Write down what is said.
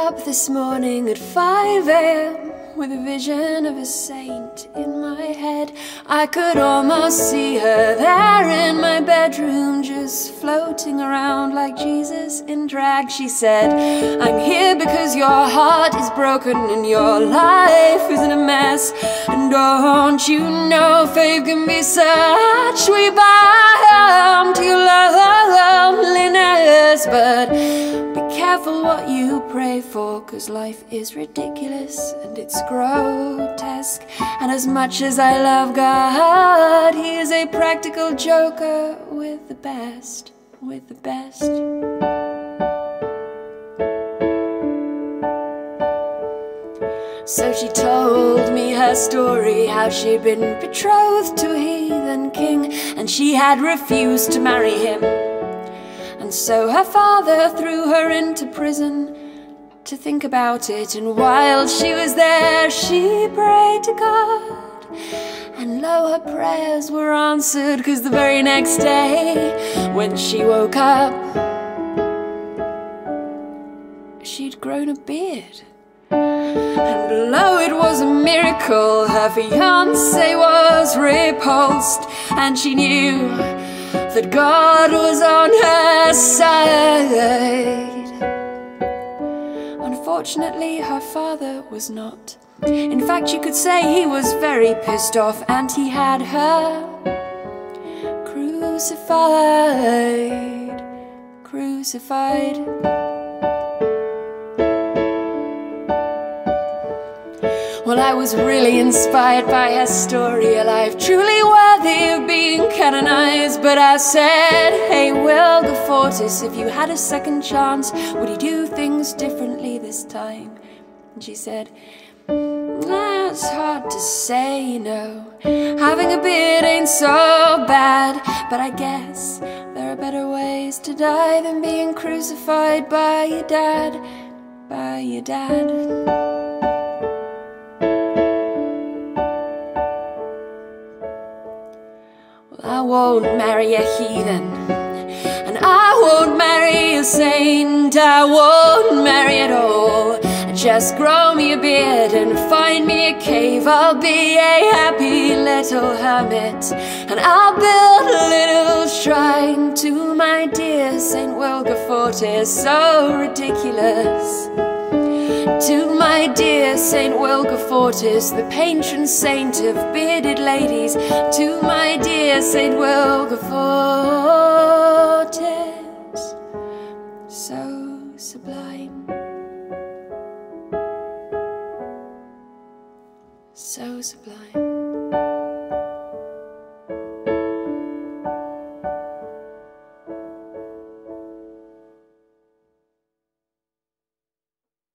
up this morning at 5 a.m. with a vision of a saint in my head. I could almost see her there in my bedroom, just floating around like Jesus in drag. She said, "I'm here because your heart is broken and your life is in a mess. And don't you know faith can be such sweet balm to your loneliness? But be careful what you pray for, 'cause life is ridiculous and it's grotesque. And as much as I love God, He is a practical joker with the best, with the best." So she told me her story, how she'd been betrothed to a heathen king, and she had refused to marry him. And so her father threw her into prison to think about it. And while she was there, she prayed to God, and lo, her prayers were answered, 'cause the very next day, when she woke up, she'd grown a beard. And lo, it was a miracle. Her fiancé was repulsed, and she knew that God was on her side. Unfortunately, her father was not. In fact, you could say he was very pissed off, and he had her crucified, crucified. Well, I was really inspired by her story, a life truly worthy of being canonized. But I said, "Hey, Wilgefortis, if you had a second chance, would you do things differently this time?" And she said, "That's hard to say, you know. Having a beard ain't so bad, but I guess there are better ways to die than being crucified by your dad, by your dad." I won't marry a heathen, and I won't marry a saint. I won't marry at all. Just grow me a beard and find me a cave. I'll be a happy little hermit, and I'll build a little shrine to my dear Saint Wilgefortis. So ridiculous. To my dear Saint Wilgefortis, the patron saint of bearded ladies. To my dear Saint Wilgefortis, so sublime, so sublime.